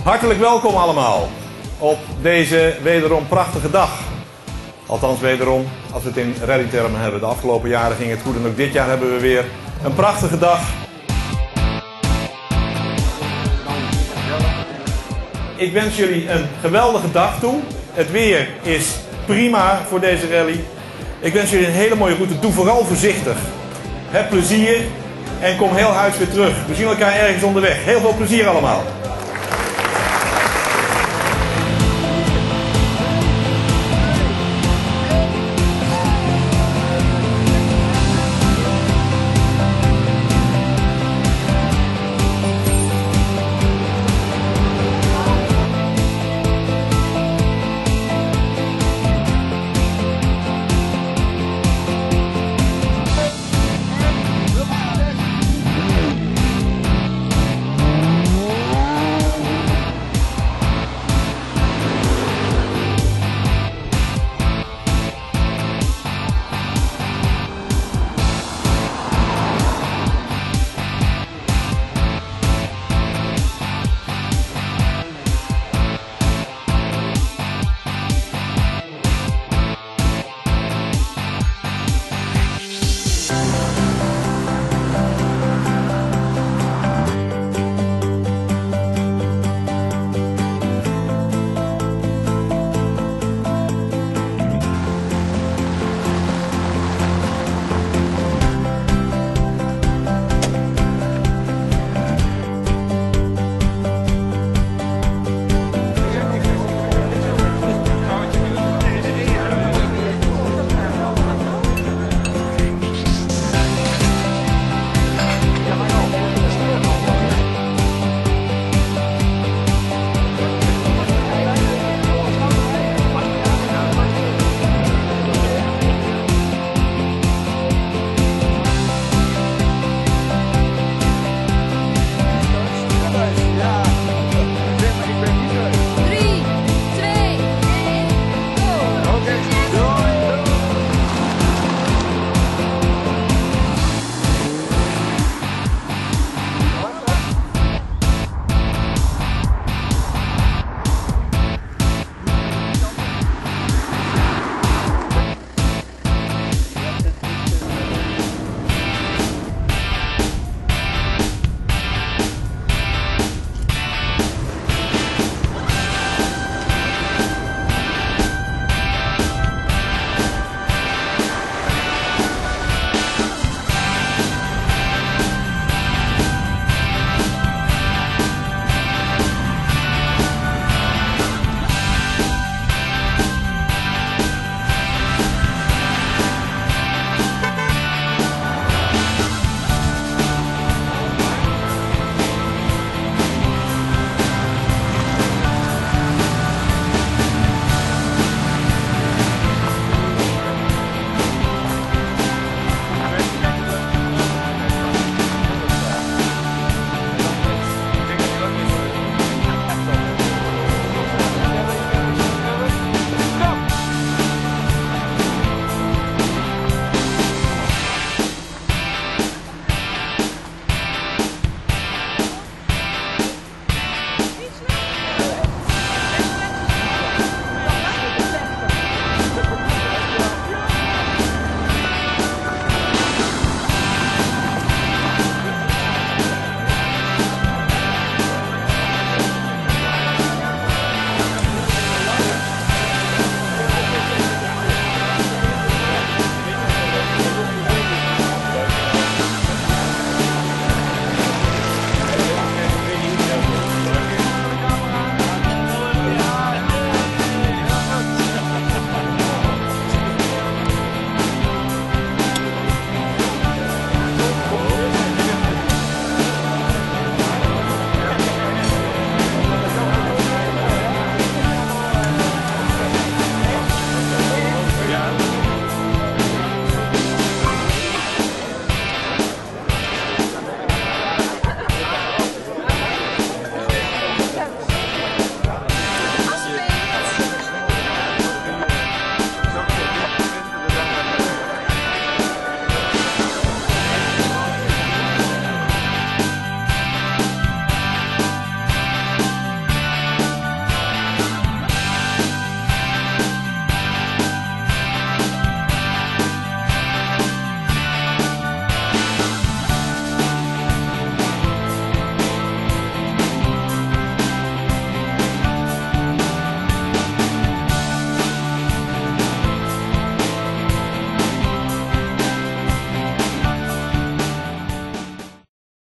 Hartelijk welkom allemaal op deze wederom prachtige dag. Althans wederom, als we het in rallytermen hebben. De afgelopen jaren ging het goed en ook dit jaar hebben we weer een prachtige dag. Ik wens jullie een geweldige dag toe. Het weer is prima voor deze rally. Ik wens jullie een hele mooie route. Doe vooral voorzichtig. Heb plezier en kom heel huis weer terug. We zien elkaar ergens onderweg. Heel veel plezier allemaal.